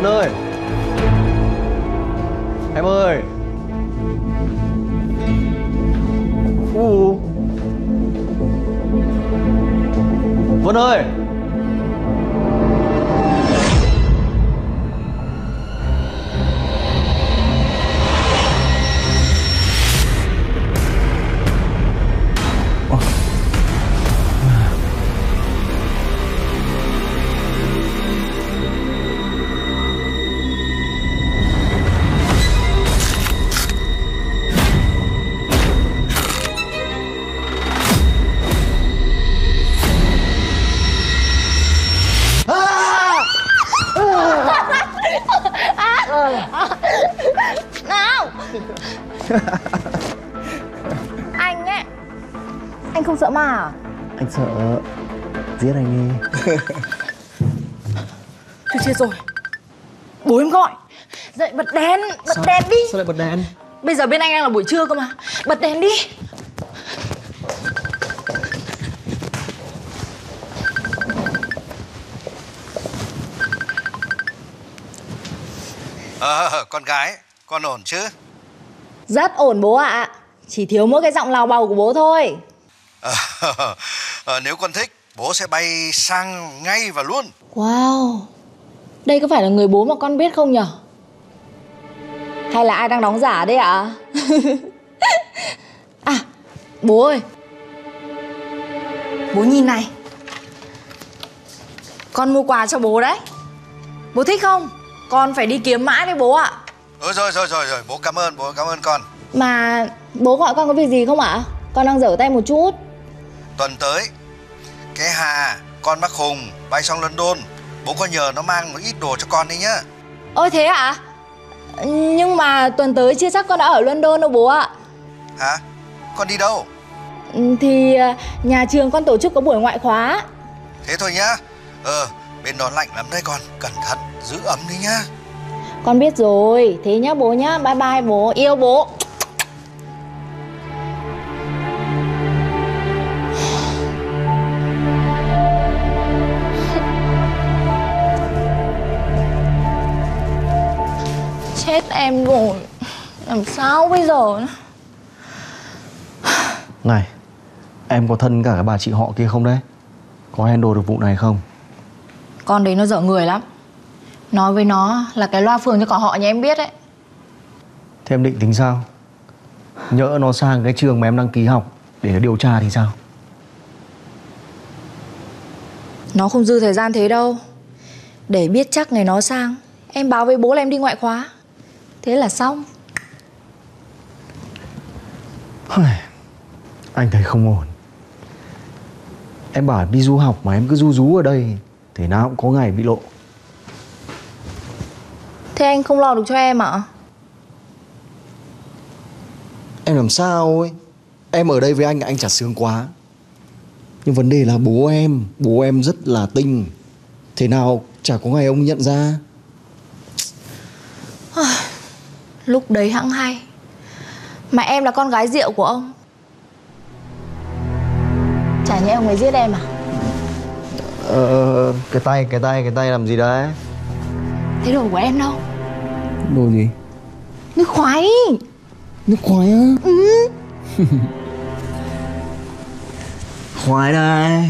Vân ơi. Em ơi. Vân ơi. Nào. Anh ấy, anh không sợ ma à? Anh sợ. Giết anh đi. Thôi chết rồi. Bố em gọi. Dậy bật đèn, bật đèn đi. Sao lại bật đèn? Bây giờ bên anh đang là buổi trưa cơ mà. Bật đèn đi. Con gái, con ổn chứ? Rất ổn bố ạ. Chỉ thiếu mỗi cái giọng lào bầu của bố thôi. Nếu con thích, bố sẽ bay sang ngay và luôn. Wow. Đây có phải là người bố mà con biết không nhở? Hay là ai đang đóng giả đấy ạ? À, bố ơi. Bố nhìn này. Con mua quà cho bố đấy. Bố thích không? Con phải đi kiếm mãi với bố ạ. Rồi, bố cảm ơn con. Mà bố gọi con có việc gì không ạ? Con đang dở tay một chút. Tuần tới, cái Hà, con bác Hùng bay sang London. Bố có nhờ nó mang một ít đồ cho con đi nhá. Ôi thế ạ? Nhưng mà tuần tới chưa chắc con đã ở London đâu bố ạ. Hả? Con đi đâu? Thì nhà trường con tổ chức có buổi ngoại khóa. Thế thôi nhá. Bên đó lạnh lắm đấy con. Cẩn thận, giữ ấm đi nhá. Con biết rồi. Thế nhá bố nhá. Bye bye bố. Yêu bố. Chết em rồi. Làm sao bây giờ? Này, em có thân cả cái bà chị họ kia không đấy? Có handle được vụ này không? Con đấy nó dở người lắm. Nói với nó là cái loa phường cho cả họ nhà em biết đấy. Thế em định tính sao? Nhỡ nó sang cái trường mà em đăng ký học để nó điều tra thì sao? Nó không dư thời gian thế đâu. Để biết chắc ngày nó sang, em báo với bố là em đi ngoại khóa. Thế là xong. Anh thấy không ổn. Em bảo đi du học mà em cứ ru rú ở đây, thế nào cũng có ngày bị lộ. Thế anh không lo được cho em ạ? Em làm sao ấy. Em ở đây với anh chả sướng quá. Nhưng vấn đề là bố em rất là tinh. Thế nào chả có ngày ông nhận ra. Lúc đấy hẵng hay. Mà em là con gái rượu của ông. Chả nhẽ ông ấy giết em à? Cái tay làm gì đấy? Thế đồ của em đâu? Đồ gì? Nước khoái. Nước khoái á? Ừ. Khoái đây.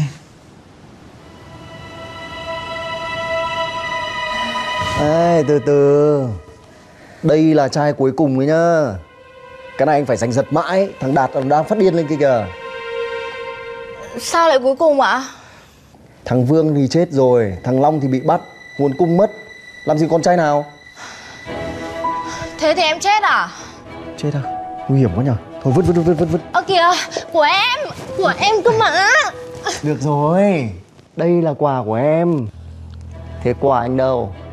Ê, từ từ. Đây là chai cuối cùng ấy nhá. Cái này anh phải giành giật mãi. Thằng Đạt đang phát điên lên kia kìa. Sao lại cuối cùng ạ? Thằng Vương thì chết rồi, thằng Long thì bị bắt, nguồn cung mất. Làm gì con trai nào? Thế thì em chết à? Chết à? Nguy hiểm quá nhở. Thôi vứt. Ơ kìa, của em cơ mà. Được rồi, đây là quà của em. Thế quà anh đâu?